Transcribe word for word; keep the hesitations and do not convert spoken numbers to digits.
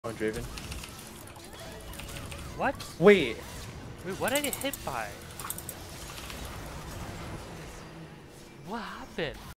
Oh, Draven. What? Wait. Wait, what did I get hit by? What happened?